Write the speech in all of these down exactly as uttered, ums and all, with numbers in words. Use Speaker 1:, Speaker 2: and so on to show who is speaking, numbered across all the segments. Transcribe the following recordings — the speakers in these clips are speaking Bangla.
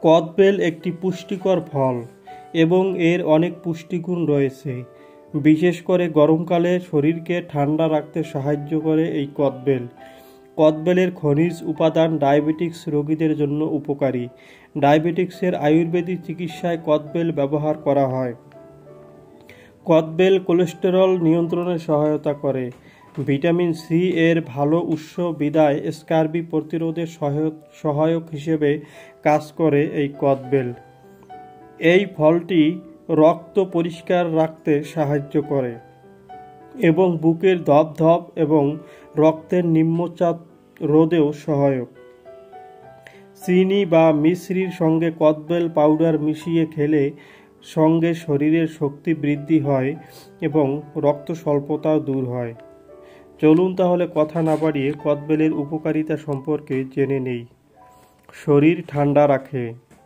Speaker 1: কদবেল একটি পুষ্টিকর ফল এবং এর অনেক পুষ্টিগুণ রয়েছে। বিশেষ করে গরমকালে শরীরকে ঠান্ডা রাখতে সাহায্য করে এই কদবেল। কদবেলের খনিজ উপাদান ডায়াবেটিক্স রোগীদের জন্য উপকারী। ডায়াবেটিক্সের আয়ুর্বেদিক চিকিৎসায় কদবেল ব্যবহার করা হয়। কদবেল কোলেস্টেরল নিয়ন্ত্রণে সহায়তা করে। ভিটামিন সি এর ভালো উৎস বিদায় স্কারবি প্রতিরোধে সহায়ক হিসেবে কাজ করে এই কদবেল। এই ফলটি রক্ত পরিষ্কার রাখতে সাহায্য করে এবং বুকের ধপধপ এবং রক্তের নিম্নচাপ রোধেও সহায়ক। চিনি বা মিশ্রির সঙ্গে কদবেল পাউডার মিশিয়ে খেলে সঙ্গে শরীরের শক্তি বৃদ্ধি হয় এবং রক্ত স্বল্পতাও দূর হয়। চলুন তাহলে কথা না বাড়িয়ে কদবেলের উপকারিতা সম্পর্কে জেনে নেই। শরীর ঠান্ডা রাখে।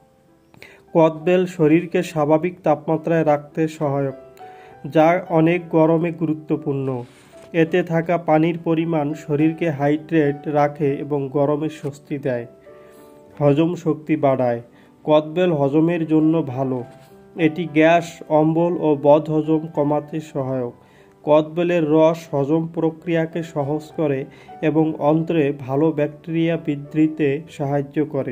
Speaker 1: কদবেল শরীরকে স্বাভাবিক তাপমাত্রায় রাখতে সহায়ক, যা অনেক গরমে গুরুত্বপূর্ণ। এতে থাকা পানির পরিমাণ শরীরকে হাইড্রেট রাখে এবং গরমে স্বস্তি দেয়। হজম শক্তি বাড়ায়। কদবেল হজমের জন্য ভালো। এটি গ্যাস, অম্বল ও বদহজম কমাতে সহায়ক। কদবেলের রস হজম প্রক্রিয়াকে সহজ করে এবং অন্ত্রে ভালো ব্যাকটেরিয়া বৃদ্ধিতে সাহায্য করে।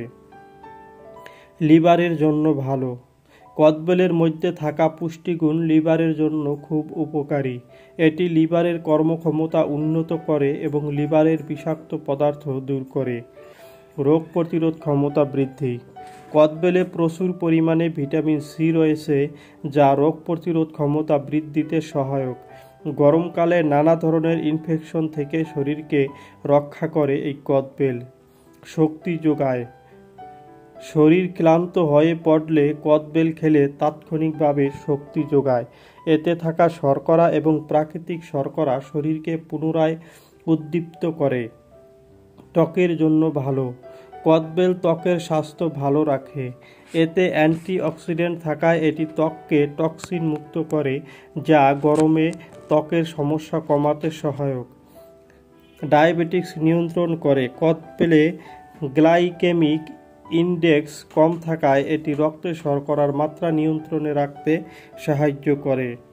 Speaker 1: লিভারের জন্য ভালো। কদবেলের মধ্যে থাকা পুষ্টিগুণ লিভারের জন্য খুব উপকারী। এটি লিভারের কর্মক্ষমতা উন্নত করে এবং লিভারের বিষাক্ত পদার্থ দূর করে। রোগ প্রতিরোধ ক্ষমতা বৃদ্ধি। কদবেলে প্রচুর পরিমাণে ভিটামিন সি রয়েছে, যা রোগ প্রতিরোধ ক্ষমতা বৃদ্ধিতে সহায়ক। গরমকালে নানা ধরনের ইনফেকশন থেকে শরীরকে রক্ষা করে এই কদবেল। শক্তি যোগায়। শরীর ক্লান্ত হয়ে পড়লে কদবেল খেলে তাৎক্ষণিকভাবে শক্তি যোগায়। এতে থাকা শর্করা এবং প্রাকৃতিক শর্করা শরীরকে পুনরায় উদ্দীপ্ত করে। ত্বকের জন্য ভালো। কদবেল ত্বকের স্বাস্থ্য ভালো রাখে। এতে অ্যান্টিঅক্সিডেন্ট থাকায় এটি ত্বককে টক্সিন মুক্ত করে, যা গরমে ত্বকের সমস্যা কমাতে সহায়ক। ডায়াবেটিক্স নিয়ন্ত্রণ করে। কদবেলে গ্লাইকেমিক ইনডেক্স কম থাকায় এটি রক্তে শর্করার মাত্রা নিয়ন্ত্রণে রাখতে সাহায্য করে।